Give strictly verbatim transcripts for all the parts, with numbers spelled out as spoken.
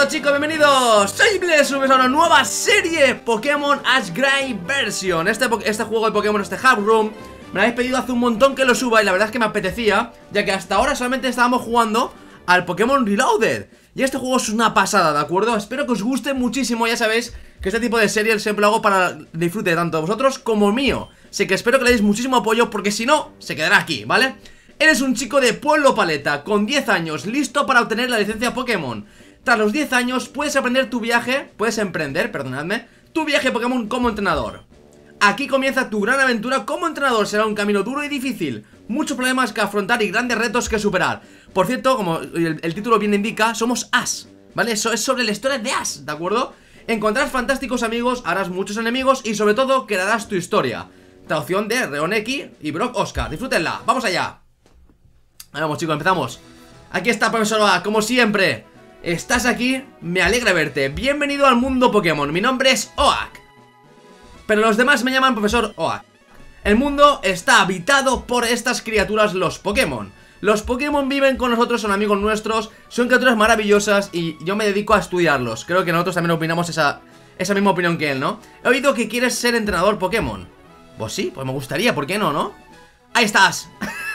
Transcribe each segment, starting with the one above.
Hola chicos, bienvenidos. Soy Bless, a una nueva serie Pokémon Ash Gray Version. Este, este juego de Pokémon, este Hub Room, me lo habéis pedido hace un montón que lo suba y la verdad es que me apetecía, ya que hasta ahora solamente estábamos jugando al Pokémon Reloaded. Y este juego es una pasada, ¿de acuerdo? Espero que os guste muchísimo. Ya sabéis que este tipo de series siempre lo hago para disfrute tanto de vosotros como mío. Así que espero que le deis muchísimo apoyo, porque si no, se quedará aquí, ¿vale? Eres un chico de Pueblo Paleta, con diez años, listo para obtener la licencia Pokémon. Tras los diez años, puedes aprender tu viaje, puedes emprender, perdonadme, tu viaje Pokémon como entrenador. Aquí comienza tu gran aventura como entrenador. Será un camino duro y difícil, muchos problemas que afrontar y grandes retos que superar. Por cierto, como el, el título bien indica, somos Ash, ¿vale? Eso es sobre la historia de Ash, ¿de acuerdo? Encontrarás fantásticos amigos, harás muchos enemigos y sobre todo crearás tu historia. Traducción de Reoneki y Brock Oscar. Disfrútenla, vamos allá. Vamos chicos, empezamos. Aquí está Profesor Oak, como siempre. Estás aquí, me alegra verte. Bienvenido al mundo Pokémon, mi nombre es Oak, pero los demás me llaman Profesor Oak. El mundo está habitado por estas criaturas, los Pokémon. Los Pokémon viven con nosotros, son amigos nuestros, son criaturas maravillosas y yo me dedico a estudiarlos. Creo que nosotros también opinamos esa, esa misma opinión que él, ¿no? He oído que quieres ser entrenador Pokémon. Pues sí, pues me gustaría, ¿por qué no, no? ¡Ahí estás!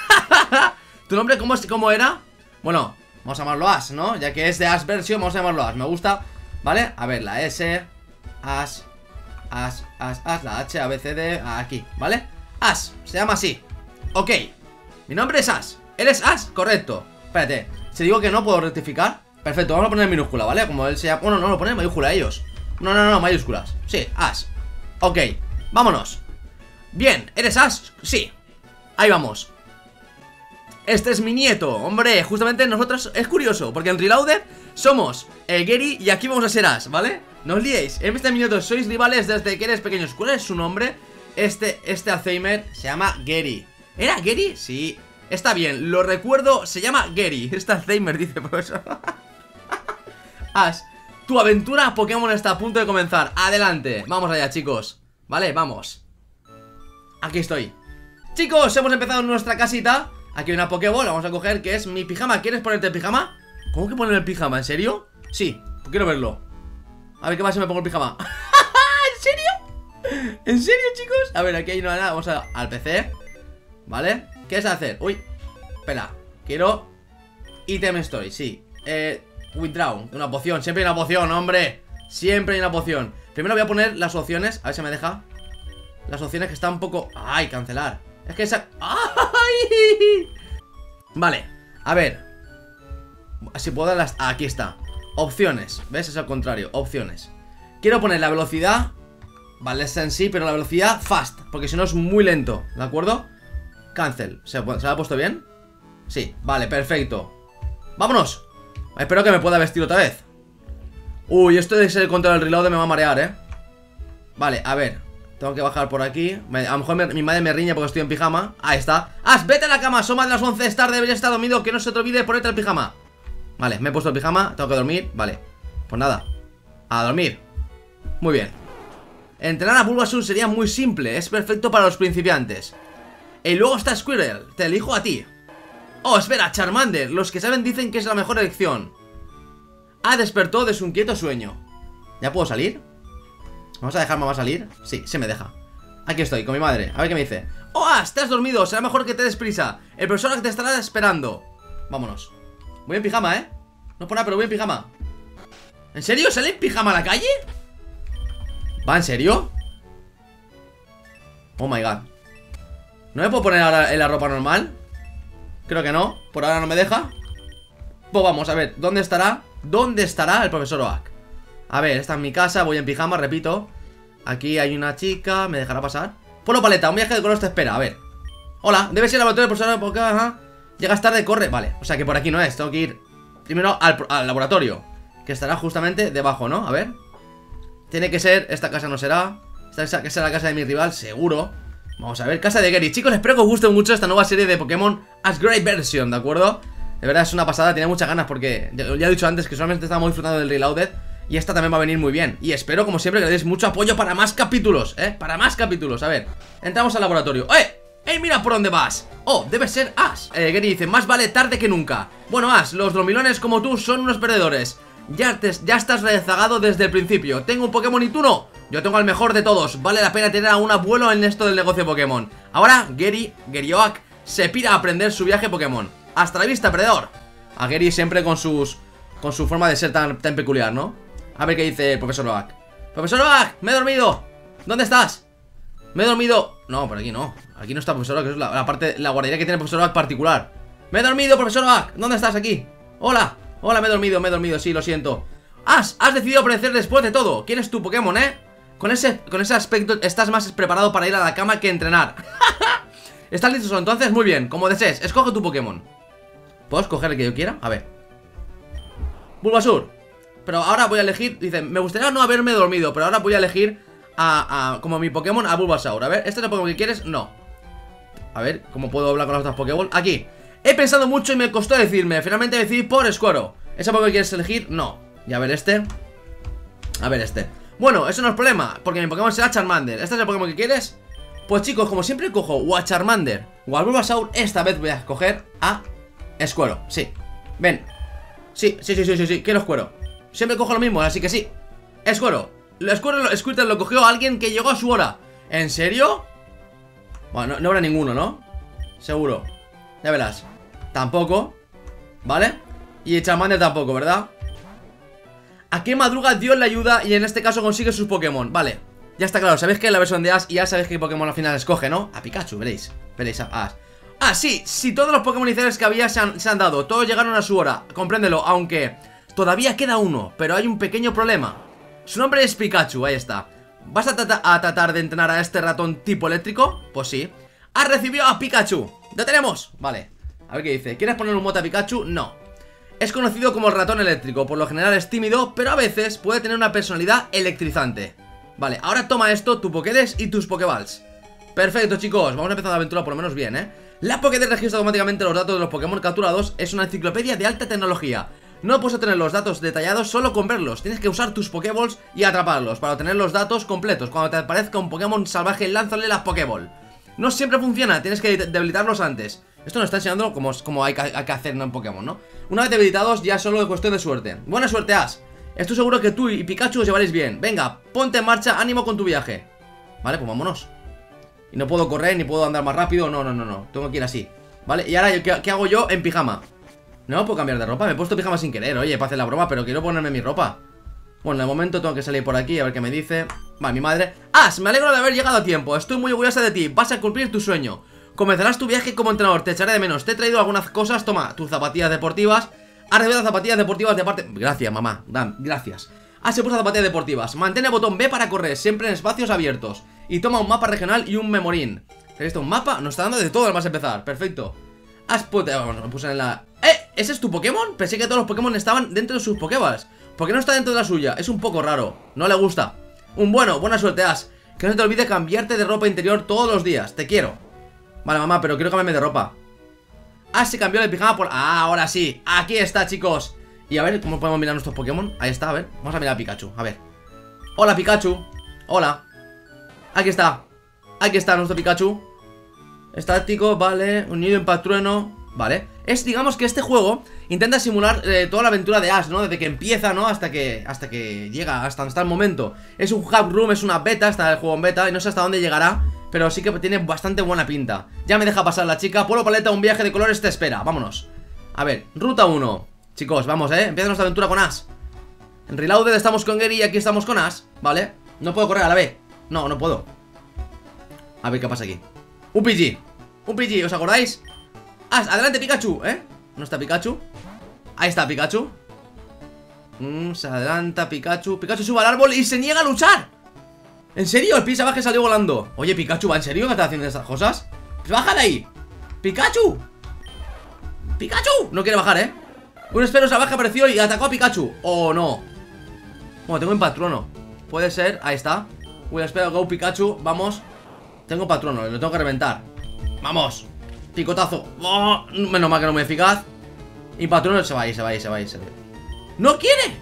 ¿Tu nombre cómo, cómo era? Bueno, vamos a llamarlo Ash, ¿no? Ya que es de Ash Version, vamos a llamarlo Ash. Me gusta, ¿vale? A ver, la S, Ash, Ash, Ash, Ash, la H, A, B, C, D, aquí, ¿vale? Ash, se llama así. Ok, mi nombre es Ash. ¿Eres Ash? Correcto. Espérate, si digo que no, ¿puedo rectificar? Perfecto, vamos a poner en minúscula, ¿vale? Como él se llama... Bueno, no, lo ponen en mayúscula ellos. No, no, no, mayúsculas. Sí, Ash. Ok, vámonos. Bien, ¿eres Ash? Sí. Ahí vamos. Este es mi nieto, hombre, justamente nosotros, es curioso, porque en Reloaded somos eh, Gary y aquí vamos a ser Ash, ¿vale? No os liéis, este es mi nieto, sois rivales desde que eres pequeños. ¿Cuál es su nombre? Este, este Alzheimer se llama Gary. ¿Era Gary? Sí, está bien, lo recuerdo, se llama Gary. Este Alzheimer, dice profesor. Ash, tu aventura Pokémon está a punto de comenzar, adelante, vamos allá chicos. Vale, vamos. Aquí estoy. Chicos, hemos empezado en nuestra casita. Aquí hay una Pokéball, vamos a coger, que es mi pijama. ¿Quieres ponerte el pijama? ¿Cómo que poner el pijama? ¿En serio? Sí, quiero verlo. A ver qué pasa si me pongo el pijama. ¿En serio? ¿En serio, chicos? A ver, aquí hay una... Vamos a, al P C. ¿Vale? ¿Qué es hacer? Uy, espera, quiero Item Story, sí. Eh, Withdraw, una poción, siempre hay una poción, hombre. Siempre hay una poción. Primero voy a poner las opciones, a ver si me deja. Las opciones que están un poco... ¡Ay, cancelar! Es que esa... ¡Ay! Vale, a ver. Si puedo dar las... Ah, aquí está. Opciones, ¿ves? Es al contrario, opciones. Quiero poner la velocidad. Vale, es en sí, pero la velocidad fast, porque si no es muy lento, ¿de acuerdo? Cancel, ¿se, ¿se la ha puesto bien? Sí, vale, perfecto. ¡Vámonos! Espero que me pueda vestir otra vez. Uy, esto de ser el control del reload me va a marear, ¿eh? Vale, a ver. Tengo que bajar por aquí. me, A lo mejor me, mi madre me riña porque estoy en pijama. Ahí está. Ash, vete a la cama, son más de las once, es tarde, deberías estar dormido. Que no se te olvide ponerte el pijama. Vale, me he puesto el pijama, tengo que dormir. Vale, pues nada, a dormir. Muy bien. Entrenar a Bulbasaur sería muy simple, es perfecto para los principiantes. Y luego está Squirrel, te elijo a ti. Oh, espera, Charmander, los que saben dicen que es la mejor elección. Ah, despertó de su inquieto sueño. ¿Ya puedo salir? ¿Vamos a dejar mamá salir? Sí, se me deja. Aquí estoy, con mi madre, a ver qué me dice. ¡Oh, Ash! Te has dormido, será mejor que te des prisa. El profesor te estará esperando. Vámonos. Voy en pijama, ¿eh? No por nada, pero voy en pijama. ¿En serio? ¿Sale en pijama a la calle? ¿Va en serio? Oh my god. ¿No me puedo poner ahora en la ropa normal? Creo que no, por ahora no me deja. Pues vamos a ver, ¿dónde estará? ¿Dónde estará el profesor Oak? A ver, esta es mi casa, voy en pijama, repito. Aquí hay una chica, ¿me dejará pasar? Pueblo Paleta, un viaje de color te espera, a ver. Hola, debe ser el laboratorio del profesor porque, ajá. Llegas tarde, corre, vale, o sea que por aquí no es. Tengo que ir primero al, al laboratorio, que estará justamente debajo, ¿no? A ver. Tiene que ser, esta casa no será. Esta que será la casa de mi rival, seguro. Vamos a ver, casa de Gary. Chicos, espero que os guste mucho esta nueva serie de Pokémon Ash Gray Version, ¿de acuerdo? De verdad es una pasada, tenía muchas ganas porque ya, ya he dicho antes que solamente estábamos disfrutando del Reloaded. Y esta también va a venir muy bien. Y espero, como siempre, que le deis mucho apoyo para más capítulos, ¿eh? Para más capítulos, a ver. Entramos al laboratorio. ¡Eh! ¡Eh, mira por dónde vas! Oh, debe ser Ash. eh, Gary dice, más vale tarde que nunca. Bueno, Ash, los dormilones como tú son unos perdedores. Ya, te, ya estás rezagado desde el principio. Tengo un Pokémon y tú no. Yo tengo al mejor de todos. Vale la pena tener a un abuelo en esto del negocio Pokémon. Ahora Gary, Garyoak, se pira a aprender su viaje Pokémon. Hasta la vista, perdedor. A Gary siempre con sus... Con su forma de ser tan, tan peculiar, ¿no? A ver qué dice el profesor Oak. Profesor Oak, me he dormido. ¿Dónde estás? Me he dormido. No, por aquí no. Aquí no está el profesor Oak, que es la, la parte, la guardería que tiene el profesor Oak particular. Me he dormido, profesor Oak. ¿Dónde estás aquí? Hola. Hola, me he dormido, me he dormido, sí, lo siento. Has, has decidido aparecer después de todo. ¿Quién es tu Pokémon, eh? Con ese, con ese aspecto estás más preparado para ir a la cama que entrenar. ¿Estás listo? Entonces, muy bien, como desees, escoge tu Pokémon. ¿Puedo escoger el que yo quiera? A ver. Bulbasur. Pero ahora voy a elegir, dice, me gustaría no haberme dormido, pero ahora voy a elegir a, a como mi Pokémon a Bulbasaur. A ver, ¿este es el Pokémon que quieres? No. A ver, ¿cómo puedo hablar con las otras Pokéball? Aquí. He pensado mucho y me costó decirme. Finalmente decidí por Squirtle. ¿Ese Pokémon que quieres elegir? No. Y a ver este. A ver este. Bueno, eso no es problema, porque mi Pokémon será Charmander. ¿Este es el Pokémon que quieres? Pues chicos, como siempre cojo o a Charmander o a Bulbasaur, esta vez voy a escoger a Squirtle. Sí. Ven. Sí, sí, sí, sí, sí, sí. Quiero Squirtle. Siempre cojo lo mismo, así que sí. Squirtle. Lo Squirtle, Squirtle lo cogió alguien que llegó a su hora. ¿En serio? Bueno, no, no habrá ninguno, ¿no? Seguro. Ya verás. Tampoco. ¿Vale? Y Charmander tampoco, ¿verdad? ¿A qué madruga Dios le ayuda y en este caso consigue sus Pokémon? Vale, ya está claro, sabéis que es la versión de Ash y ya sabéis qué Pokémon al final escoge, ¿no? A Pikachu, veréis, veréis a Ash. Ah, sí, sí, todos los Pokémon iniciales que había se han, se han dado, todos llegaron a su hora, compréndelo, aunque todavía queda uno, pero hay un pequeño problema. Su nombre es Pikachu, ahí está. ¿Vas a, tra a tratar de entrenar a este ratón tipo eléctrico? Pues sí. ¡Has recibido a Pikachu! ¡Ya tenemos! Vale, a ver qué dice. ¿Quieres poner un mote a Pikachu? No. Es conocido como el ratón eléctrico, por lo general es tímido, pero a veces puede tener una personalidad electrizante. Vale, ahora toma esto, tu Pokédex y tus Pokéballs. Perfecto, chicos, vamos a empezar la aventura por lo menos bien, ¿eh? La Pokédex registra automáticamente los datos de los Pokémon capturados, es una enciclopedia de alta tecnología. No puedes obtener los datos detallados solo con verlos, tienes que usar tus Pokéballs y atraparlos para obtener los datos completos. Cuando te aparezca un Pokémon salvaje, lánzale las Pokéball. No siempre funciona, tienes que debilitarlos antes. Esto nos está enseñando cómo, cómo hay, que, hay que hacer en Pokémon, ¿no? Una vez debilitados ya solo es cuestión de suerte. Buena suerte, Ash. Estoy seguro que tú y Pikachu os llevaréis bien. Venga, ponte en marcha, ánimo con tu viaje. Vale, pues vámonos. Y no puedo correr, ni puedo andar más rápido. No, no, no, no, tengo que ir así. Vale, y ahora, ¿qué, qué hago yo en pijama? No puedo cambiar de ropa, me he puesto pijama sin querer. Oye, para hacer la broma, pero quiero ponerme mi ropa. Bueno, de momento tengo que salir por aquí a ver qué me dice. Vale, mi madre. Ash, me alegro de haber llegado a tiempo. Estoy muy orgullosa de ti, vas a cumplir tu sueño. Comenzarás tu viaje como entrenador, te echaré de menos. Te he traído algunas cosas, toma, tus zapatillas deportivas. Has recibido zapatillas deportivas de parte... Gracias, mamá, Dan, gracias. Has puesto zapatillas deportivas. Mantén el botón B para correr, siempre en espacios abiertos. Y toma un mapa regional y un memorín. ¿Has visto un mapa? Nos está dando de todo al más empezar, perfecto. Has puesto... Vamos, me puse en la... ¡Eh! ¿Ese es tu Pokémon? Pensé que todos los Pokémon estaban dentro de sus Pokéballs. ¿Por qué no está dentro de la suya? Es un poco raro, no le gusta. Un bueno, buena suerte, Ash. Que no se te olvide cambiarte de ropa interior todos los días, te quiero. Vale, mamá, pero quiero cambiarme de ropa. Ah, se cambió de pijama por... Ah, ahora sí, aquí está, chicos. Y a ver, ¿cómo podemos mirar nuestros Pokémon? Ahí está, a ver, vamos a mirar a Pikachu, a ver. Hola, Pikachu. Hola. Aquí está. Aquí está nuestro Pikachu. Estático, vale, unido en patrueno. Vale, es, digamos que este juego intenta simular eh, toda la aventura de Ash, ¿no? Desde que empieza, ¿no? Hasta que hasta que llega, hasta, hasta el momento. Es un hub room, es una beta, está el juego en beta. Y no sé hasta dónde llegará, pero sí que tiene bastante buena pinta. Ya me deja pasar la chica. Polo Paleta, un viaje de colores te espera, vámonos. A ver, ruta uno. Chicos, vamos, ¿eh? Empieza nuestra aventura con Ash. En Reloaded estamos con Gary y aquí estamos con Ash, ¿vale? No puedo correr a la vez. No, no puedo. A ver qué pasa aquí. Un Pidgey. Un Pidgey, ¿os acordáis? Ash, adelante Pikachu, ¿eh? ¿No está Pikachu? Ahí está Pikachu. mm, Se adelanta Pikachu. Pikachu sube al árbol y se niega a luchar. ¿En serio? El pisabaje salió volando. Oye, Pikachu, ¿va en serio que está haciendo esas cosas? Pues baja de ahí. Pikachu. Pikachu. No quiere bajar, ¿eh? Un espero salvaje apareció y atacó a Pikachu. Oh, no. Bueno, tengo un patrono. Puede ser, ahí está. Uy, espero, go Pikachu, vamos. Tengo patrono, lo tengo que reventar. Vamos. Picotazo. Oh, menos mal que no me eficaz. Y patrono se va ahí, se va ahí, se va ahí, se va ahí. ¡No quiere!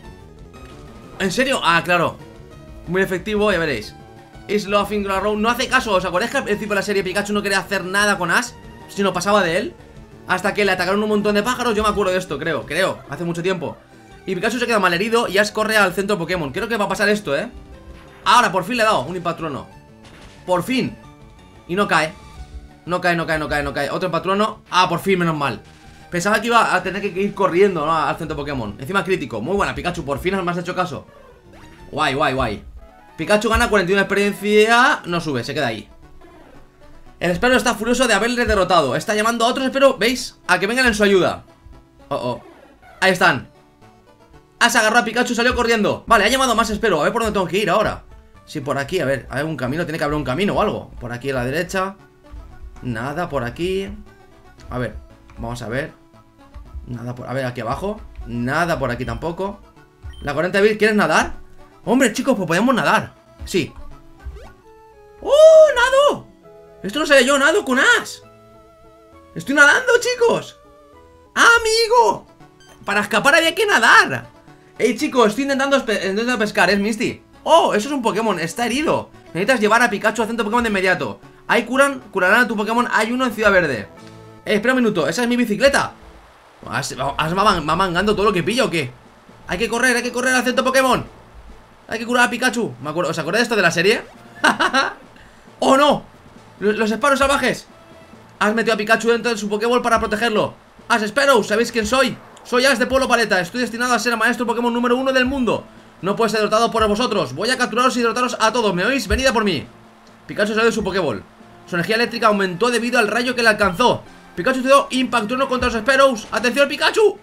¿En serio? Ah, claro. Muy efectivo, ya veréis. Is laughing around. No hace caso. ¿Os acordáis que al principio de la serie Pikachu no quería hacer nada con Ash? Sino pasaba de él. Hasta que le atacaron un montón de pájaros. Yo me acuerdo de esto, creo, creo, hace mucho tiempo. Y Pikachu se queda malherido y Ash corre al centro Pokémon. Creo que va a pasar esto, ¿eh? Ahora, por fin le he dado un Impactrueno. Por fin. Y no cae. No cae, no cae, no cae, no cae. Otro Impactrueno. Ah, por fin, menos mal. Pensaba que iba a tener que ir corriendo, ¿no? Al centro Pokémon. Encima crítico. Muy buena, Pikachu. Por fin me has hecho caso. Guay, guay, guay. Pikachu gana cuarenta y uno de experiencia. No sube, se queda ahí. El Spearow está furioso de haberle derrotado. Está llamando a otros Spearow, ¿veis? A que vengan en su ayuda. Oh, oh. Ahí están. Has agarrado a Pikachu y salió corriendo. Vale, ha llamado a más Spearow. A ver por dónde tengo que ir ahora. Sí, por aquí, a ver, hay un camino. Tiene que haber un camino o algo. Por aquí a la derecha. Nada, por aquí. A ver, vamos a ver. Nada por... A ver, aquí abajo. Nada por aquí tampoco. La corriente de Bill, ¿quieres nadar? Hombre, chicos, pues podemos nadar. Sí. ¡Oh, nado! Esto no sabía yo, nado con Ash. Estoy nadando, chicos. ¡Ah, amigo! Para escapar había que nadar. Ey, chicos, estoy intentando, intentando pescar, ¿es Misty? Oh, eso es un Pokémon, está herido. Necesitas llevar a Pikachu al centro Pokémon de inmediato. Ahí curan, curarán a tu Pokémon. Hay uno en Ciudad Verde. Eh, espera un minuto, ¿esa es mi bicicleta? ¿Has, has mamangando todo lo que pillo o qué? Hay que correr, hay que correr al centro Pokémon. Hay que curar a Pikachu. ¿Me acuerdo? ¿Os acordáis de esto de la serie? ¡Oh, no! Los, los Spearow salvajes. Has metido a Pikachu dentro de su Pokéball para protegerlo. Ash Spearow, ¿sabéis quién soy? Soy Ash de Pueblo Paleta. Estoy destinado a ser el maestro Pokémon número uno del mundo. No puede ser derrotado por vosotros. Voy a capturaros y derrotaros a todos. ¿Me oís? Venid a por mí. Pikachu salió de su Pokéball. Su energía eléctrica aumentó debido al rayo que le alcanzó. Pikachu dio Impactrueno contra los Spearows. ¡Atención, Pikachu!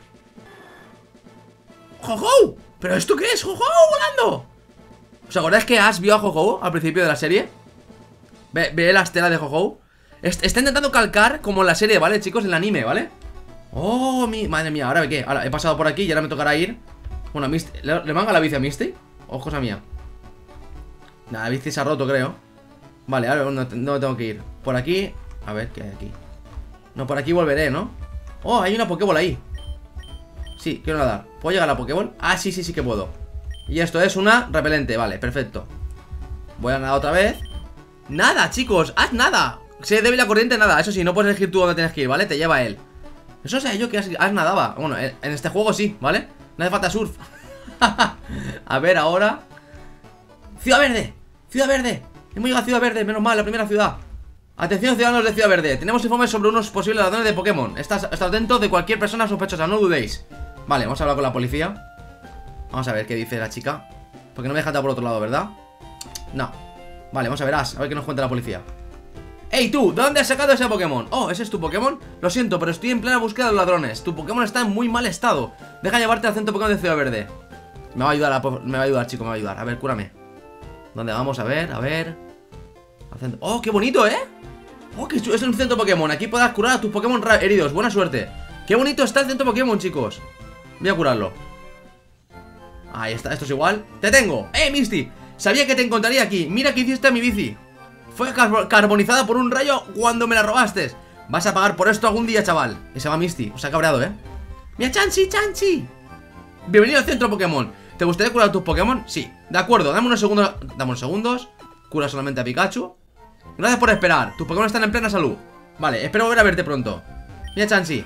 ¡Ho-ho! ¿Pero esto qué es? ¡Ho-ho! ¡Volando! ¿Os acordáis que Ash vio a Ho-ho al principio de la serie? Ve, ve la estela de Ho-ho. Est Está intentando calcar como en la serie, ¿vale, chicos? En el anime, ¿vale? Oh, mi... Madre mía, ¿ahora qué? Ahora he pasado por aquí y ahora me tocará ir. Bueno, Misty... ¿Le, ¿le manga la bici a Misty? O cosa mía. Nada, la bici se ha roto, creo. Vale, ahora no, no tengo que ir. Por aquí... A ver, ¿qué hay aquí? No, por aquí volveré, ¿no? Oh, hay una Pokéball ahí. Sí, quiero nadar. ¿Puedo llegar a la Pokéball? Ah, sí, sí, sí que puedo. Y esto es una repelente, vale, perfecto. Voy a nadar otra vez. Nada, chicos, haz nada. Se debe la corriente, nada. Eso sí, no puedes elegir tú dónde tienes que ir, ¿vale? Te lleva él. Eso sé yo que has, has nadaba. Bueno, en este juego sí, ¿vale? No hace falta surf. A ver, ahora Ciudad Verde, Ciudad Verde. Hemos llegado a Ciudad Verde, menos mal, la primera ciudad. Atención, ciudadanos de Ciudad Verde. Tenemos informes sobre unos posibles ladrones de Pokémon. Estás, estás atento de cualquier persona sospechosa, no dudéis. Vale, vamos a hablar con la policía. Vamos a ver qué dice la chica. Porque no me deja entrar por otro lado, ¿verdad? No. Vale, vamos a ver, Ash, a ver qué nos cuenta la policía. ¡Ey, tú! ¿De dónde has sacado ese Pokémon? Oh, ¿ese es tu Pokémon? Lo siento, pero estoy en plena búsqueda de los ladrones. Tu Pokémon está en muy mal estado. Deja llevarte al centro Pokémon de Ciudad Verde. Me va a ayudar, me va a ayudar, chico, me va a ayudar. A ver, cúrame. ¿Dónde vamos? A ver, a ver. ¡Oh, qué bonito, eh! ¡Oh, que es un centro Pokémon! Aquí podrás curar a tus Pokémon heridos. Buena suerte. ¡Qué bonito está el centro Pokémon, chicos! Voy a curarlo. Ahí está, esto es igual. ¡Te tengo! ¡Eh, Misty! Sabía que te encontraría aquí. Mira que hiciste a mi bici. Fue car carbonizada por un rayo cuando me la robaste. Vas a pagar por esto algún día, chaval. Y se llama Misty. Os ha cabreado, ¿eh? ¡Mira, Chansey, Chansey! Bienvenido al centro Pokémon. ¿Te gustaría curar a tus Pokémon? Sí. De acuerdo, dame unos segundos. Dame unos segundos. Cura solamente a Pikachu. Gracias por esperar. Tus Pokémon están en plena salud. Vale, espero volver a verte pronto. Mira, Chansey.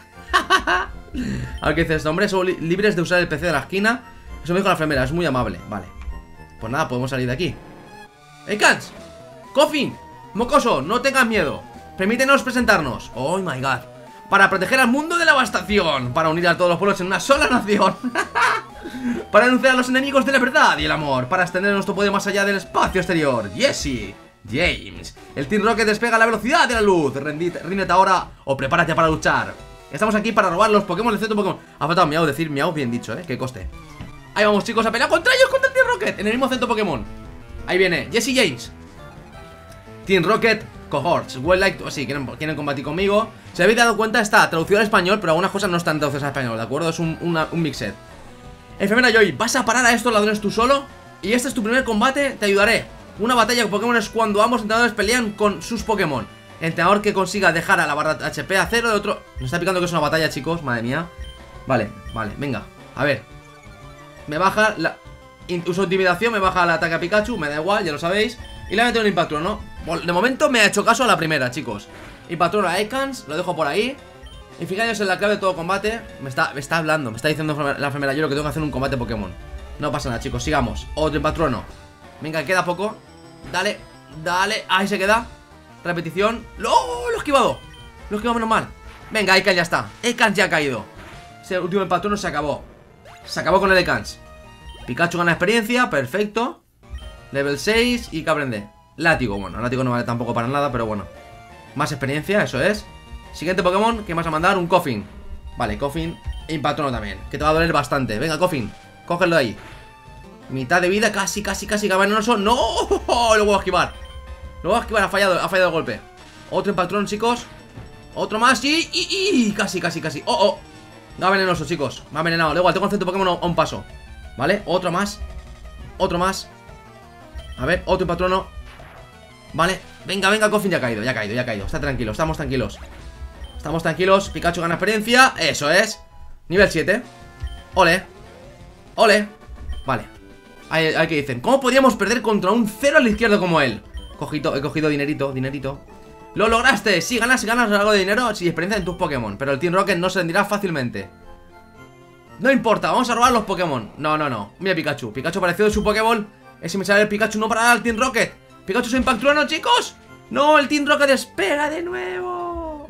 A ver qué dice este hombre. Son li libres de usar el P C de la esquina. Eso me dijo la enfermera. Es muy amable. Vale. Pues nada, podemos salir de aquí. ¡Hey, Cans! ¡Coffin! ¡Mocoso! No tengas miedo. Permítenos presentarnos. ¡Oh, my God! Para proteger al mundo de la devastación. Para unir a todos los pueblos en una sola nación. Para anunciar a los enemigos de la verdad y el amor. Para extender nuestro poder más allá del espacio exterior. Jesse James. El Team Rocket despega a la velocidad de la luz. Ríndete ahora o prepárate para luchar. Estamos aquí para robar los Pokémon del centro Pokémon. Ha faltado miau decir miau, bien dicho, eh. Que coste. Ahí vamos, chicos, a pelear contra ellos, contra el Team Rocket. En el mismo centro Pokémon. Ahí viene Jesse James. Team Rocket Cohorts. Well, like to... Sí, quieren, quieren combatir conmigo. Si habéis dado cuenta, está traducido al español, pero algunas cosas no están traducidas al español, ¿de acuerdo? Es un, una, un mixed. Enfermera Joy, ¿vas a parar a estos ladrones tú solo? Y este es tu primer combate, te ayudaré. Una batalla de Pokémon es cuando ambos entrenadores pelean con sus Pokémon. Entrenador que consiga dejar a la barra H P a cero de otro... Me está picando que es una batalla, chicos, madre mía. Vale, vale, venga, a ver. Me baja la... Uso intimidación, me baja el ataque a Pikachu, me da igual, ya lo sabéis. Y le meto un Impactrueno, ¿no? De momento me ha hecho caso a la primera, chicos. Impactrueno a Ekans, lo dejo por ahí. Y fijaos en la clave de todo combate. Me está, me está hablando, me está diciendo la enfermera yo lo que tengo que hacer en un combate Pokémon. No pasa nada, chicos, sigamos. Otro Impatrono. Venga, queda poco. Dale, dale, ahí se queda. Repetición. ¡Lo! ¡Lo he esquivado! Lo he esquivado menos mal. Venga, Ekans ya está. Ekans ya ha caído. Ese último Impatrono se acabó. Se acabó con el Ekans. Pikachu gana experiencia, perfecto. Level seis y que aprende. Látigo, bueno, látigo no vale tampoco para nada, pero bueno. Más experiencia, eso es. Siguiente Pokémon que vas a mandar, un Koffing. Vale, Koffing e Impatrono también, que te va a doler bastante. Venga, Koffing, cógelo de ahí. Mitad de vida, casi, casi, casi. Venenoso, no, lo voy a esquivar. Lo voy a esquivar, ha fallado, ha fallado el golpe. Otro Impatrono, chicos. Otro más y, y, y casi, casi, casi. Oh, oh, va venenoso, chicos, me ha envenenado. Da igual, tengo el centro Pokémon a un paso. Vale, otro más. Otro más. A ver, otro Impatrono. Vale, venga, venga, Koffing ya ha caído, ya ha caído, ya ha caído. Está tranquilo, estamos tranquilos. Estamos tranquilos, Pikachu gana experiencia. Eso es, nivel siete. Ole, ole. Vale, ahí, ahí que dicen, ¿cómo podíamos perder contra un cero a la izquierda como él? Cogito, he cogido dinerito, dinerito. Lo lograste, si ganas, ganas algo de dinero. Si experiencia en tus Pokémon, pero el Team Rocket no se rendirá fácilmente. No importa, vamos a robar los Pokémon. No, no, no, mira Pikachu, Pikachu apareció de su Pokéball. Ese me sale el Pikachu, no para el Team Rocket. Pikachu es Impactrueno, chicos. No, el Team Rocket despega de nuevo.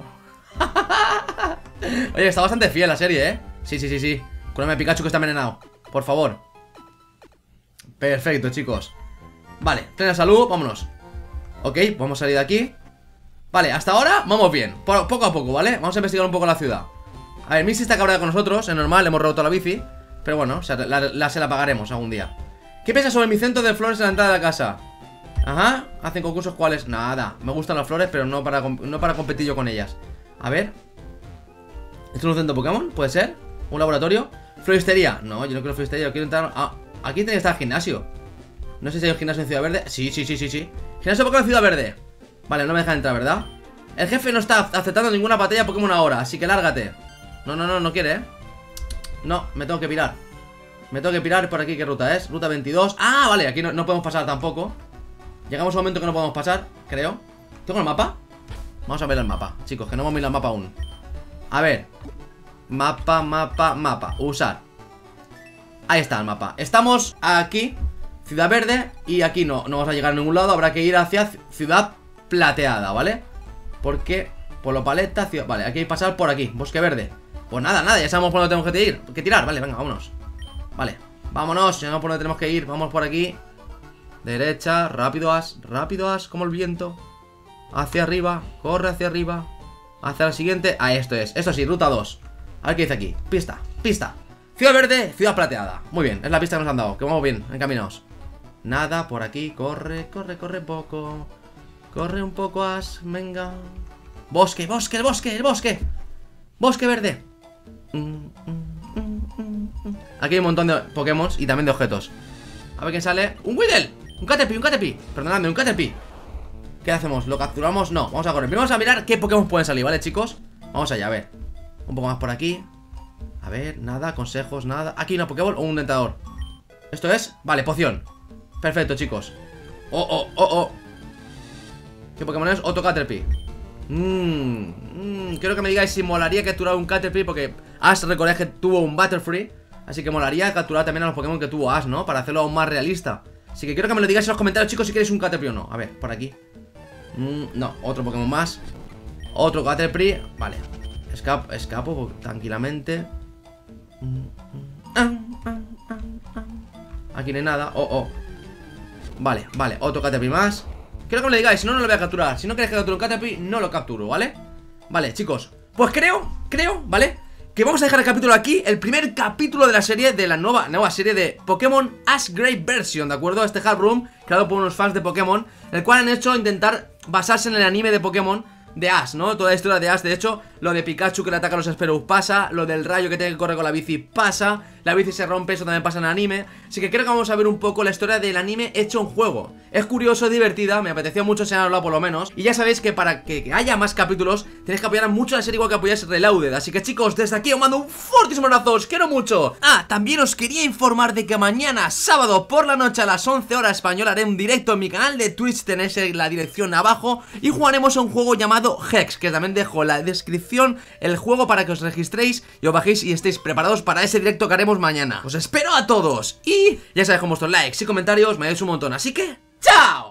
Oye, está bastante fiel la serie, ¿eh? Sí, sí, sí, sí. Cúrame a Pikachu que está envenenado, por favor. Perfecto, chicos. Vale, plena salud, vámonos. Ok, vamos a salir de aquí. Vale, hasta ahora vamos bien, por, poco a poco, ¿vale? Vamos a investigar un poco la ciudad. A ver, Misty está cabreada con nosotros, es normal, le hemos roto la bici. Pero bueno, o sea, la, la, se la pagaremos algún día. ¿Qué piensas sobre mi centro de flores en la entrada de la casa? Ajá, hacen concursos, ¿cuáles? Nada, me gustan las flores, pero no para, no para competir yo con ellas. A ver. ¿Esto es un centro Pokémon? ¿Puede ser? ¿Un laboratorio? ¿Floristería? No, yo no quiero floristería, yo quiero entrar... Ah, aquí tiene que estar el gimnasio. No sé si hay un gimnasio en Ciudad Verde. Sí, sí, sí, sí, sí. Gimnasio Pokémon en Ciudad Verde. Vale, no me dejan entrar, ¿verdad? El jefe no está aceptando ninguna batalla Pokémon ahora, así que lárgate. No, no, no, no quiere, ¿eh? No, me tengo que pirar. Me tengo que pirar por aquí, ¿qué ruta es? Ruta veintidós. Ah, vale, aquí no, no podemos pasar tampoco. Llegamos a un momento que no podemos pasar, creo. ¿Tengo el mapa? Vamos a ver el mapa, chicos, que no hemos mirado el mapa aún. A ver. Mapa, mapa, mapa. Usar. Ahí está el mapa. Estamos aquí, Ciudad Verde. Y aquí no, no vamos a llegar a ningún lado. Habrá que ir hacia Ciudad Plateada, ¿vale? Porque, por lo paleta, ciudad... Vale, hay que pasar por aquí, Bosque Verde. Pues nada, nada, ya sabemos por dónde tenemos que ir. Que tirar, vale, venga, vámonos. Vale, vámonos, ya sabemos por dónde tenemos que ir. Vamos por aquí. Derecha, rápido as, rápido as, como el viento. Hacia arriba, corre hacia arriba. Hacia la siguiente, ah, esto es, esto sí, ruta dos. A ver qué dice aquí, pista, pista. Ciudad Verde, Ciudad Plateada. Muy bien, es la pista que nos han dado, que vamos bien, encaminados. Nada, por aquí, corre, corre, corre poco. Corre un poco, as, venga. Bosque, bosque, el bosque, el bosque. Bosque verde. Aquí hay un montón de Pokémon y también de objetos. A ver quién sale. ¡Un Weedle! ¡Un Caterpie, un Caterpie! Perdonadme, un Caterpie. ¿Qué hacemos? ¿Lo capturamos? No, vamos a correr. Primero vamos a mirar qué Pokémon pueden salir, ¿vale, chicos? Vamos allá, a ver. Un poco más por aquí. A ver, nada, consejos, nada. Aquí una Pokéball o un dentador. ¿Esto es? Vale, poción. Perfecto, chicos. Oh, oh, oh, oh. ¿Qué Pokémon es? Otro Caterpie. Mmm, mmm, quiero que me digáis si molaría capturar un Caterpie, porque Ash, recordad que tuvo un Butterfree. Así que molaría capturar también a los Pokémon que tuvo Ash, ¿no? Para hacerlo aún más realista. Así que quiero que me lo digáis en los comentarios, chicos, si queréis un Caterpie o no. A ver, por aquí. mm, No, otro Pokémon más. Otro Caterpie, vale. Escapo, escapo tranquilamente. Aquí no hay nada, oh, oh. Vale, vale, otro Caterpie más. Quiero que me lo digáis, si no, no lo voy a capturar. Si no queréis que capture un Caterpie, no lo capturo, ¿vale? Vale, chicos, pues creo, creo, ¿vale? Que vamos a dejar el capítulo aquí, el primer capítulo de la serie, de la nueva, nueva serie de Pokémon Ash Gray Version, ¿de acuerdo? Este Hub Room, creado por unos fans de Pokémon, el cual han hecho intentar basarse en el anime de Pokémon de Ash, ¿no? Toda la historia de Ash, de hecho, lo de Pikachu que le ataca a los Spearow pasa, lo del rayo que tiene que correr con la bici pasa, la bici se rompe, eso también pasa en el anime. Así que creo que vamos a ver un poco la historia del anime hecho en juego. Es curioso, es divertida, me apeteció mucho enseñarlo por lo menos. Y ya sabéis que para que haya más capítulos tenéis que apoyar mucho la serie igual que apoyáis Reloaded. Así que chicos, desde aquí os mando un fortísimo abrazo, os quiero mucho. Ah, también os quería informar de que mañana, sábado por la noche a las once horas española, haré un directo en mi canal de Twitch, tenéis la dirección abajo. Y jugaremos a un juego llamado Hex, que también dejo la descripción descripción el juego para que os registréis y os bajéis y estéis preparados para ese directo que haremos mañana. Os espero a todos y ya sabéis, con vuestros likes y comentarios me ayudáis un montón, así que ¡chao!